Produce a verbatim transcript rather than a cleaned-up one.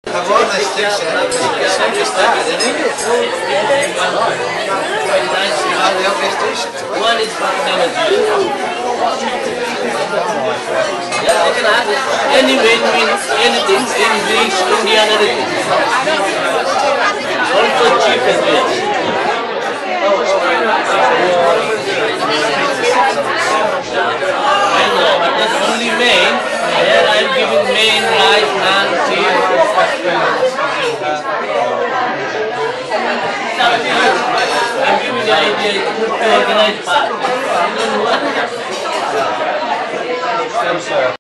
One is yeah, I can add it. Any main means anything, English, Indian, anything. Also cheap as well. I know, but that's only main. Here I am giving main, rice, naan, cheese. I'm giving the idea to organize part. I don't know what.